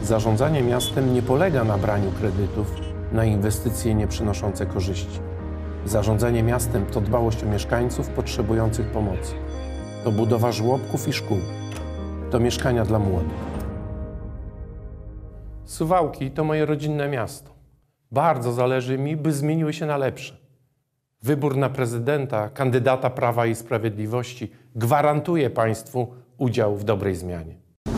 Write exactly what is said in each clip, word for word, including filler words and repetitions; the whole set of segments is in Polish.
Zarządzanie miastem nie polega na braniu kredytów na inwestycje nieprzynoszące korzyści. Zarządzanie miastem to dbałość o mieszkańców potrzebujących pomocy. To budowa żłobków i szkół. To mieszkania dla młodych. Suwałki to moje rodzinne miasto. Bardzo zależy mi, by zmieniły się na lepsze. Wybór na prezydenta, kandydata Prawa i Sprawiedliwości gwarantuje państwu udział w dobrej zmianie.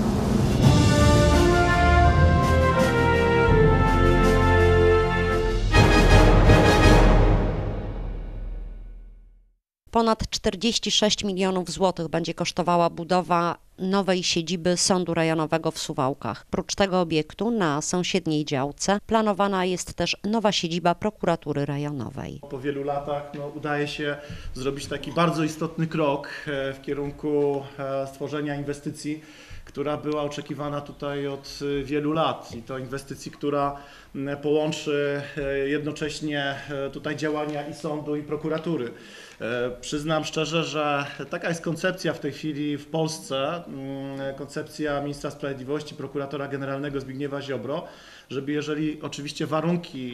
Ponad czterdzieści sześć milionów złotych będzie kosztowała budowa nowej siedziby Sądu Rejonowego w Suwałkach. Prócz tego obiektu na sąsiedniej działce planowana jest też nowa siedziba Prokuratury Rejonowej. Po wielu latach no, udaje się zrobić taki bardzo istotny krok w kierunku stworzenia inwestycji, która była oczekiwana tutaj od wielu lat i to inwestycji, która połączy jednocześnie tutaj działania i sądu, i prokuratury. Przyznam szczerze, że taka jest koncepcja w tej chwili w Polsce, koncepcja ministra sprawiedliwości, prokuratora generalnego Zbigniewa Ziobro, żeby jeżeli oczywiście warunki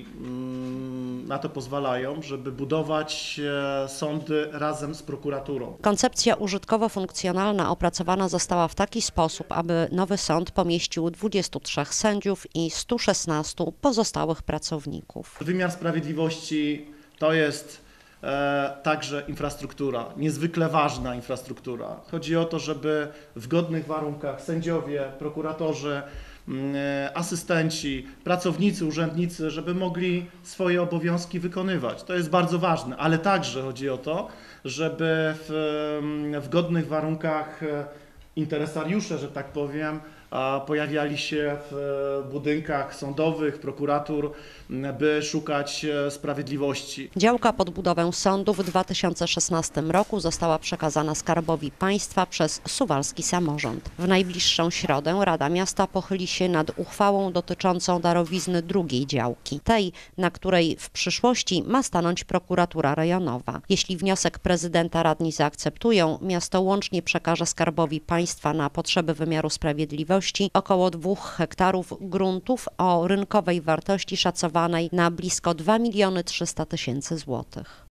na to pozwalają, żeby budować sądy razem z prokuraturą. Koncepcja użytkowo-funkcjonalna opracowana została w taki sposób, aby nowy sąd pomieścił dwudziestu trzech sędziów i stu szesnastu pozostałych pracowników. Wymiar sprawiedliwości to jest E, także infrastruktura, niezwykle ważna infrastruktura. Chodzi o to, żeby w godnych warunkach sędziowie, prokuratorzy, e, asystenci, pracownicy, urzędnicy, żeby mogli swoje obowiązki wykonywać. To jest bardzo ważne, ale także chodzi o to, żeby w, w godnych warunkach interesariusze, że tak powiem, pojawiali się w budynkach sądowych, prokuratur, by szukać sprawiedliwości. Działka pod budowę sądu w dwa tysiące szesnastym roku została przekazana Skarbowi Państwa przez suwalski samorząd. W najbliższą środę Rada Miasta pochyli się nad uchwałą dotyczącą darowizny drugiej działki, tej, na której w przyszłości ma stanąć prokuratura rejonowa. Jeśli wniosek prezydenta radni zaakceptują, miasto łącznie przekaże Skarbowi Państwa na potrzeby wymiaru sprawiedliwości około dwóch hektarów gruntów o rynkowej wartości szacowanej na blisko dwa miliony trzysta tysięcy złotych.